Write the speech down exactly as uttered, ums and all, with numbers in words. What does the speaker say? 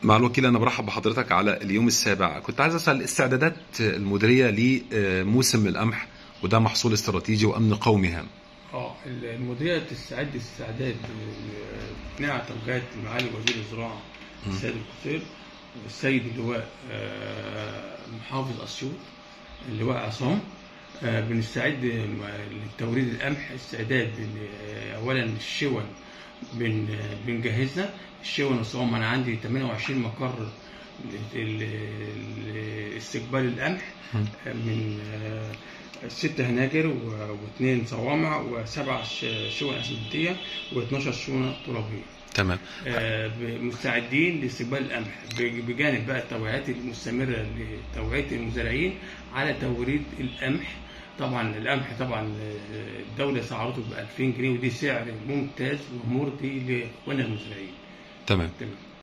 مع الوكيل، أنا برحب بحضرتك على اليوم السابع. كنت عايز أسأل استعدادات المديرية لموسم القمح، وده محصول استراتيجي وأمن قومي هام. اه المديرية تستعد استعداد اثناء توجيهات معالي وزير الزراعة السيد القصير والسيد اللواء محافظ أسيوط اللواء عصام. بنستعد لتوريد القمح استعداد أولا الشون، بنجهزها الشون والصوام. أنا عندي ثمانية وعشرين مقر لاستقبال القمح، من ستة هناجر واثنين صوامع وسبع شون أسمنتية واثناشر شونة ترابية. تمام. مستعدين لاستقبال القمح، بجانب بقى التوعيات المستمرة لتوعية المزارعين على توريد القمح. طبعا القمح طبعا الدولة سعرته ب ألفين جنيه، ودي سعر ممتاز ومرضي لاخواننا المزارعين. تمام. تمام.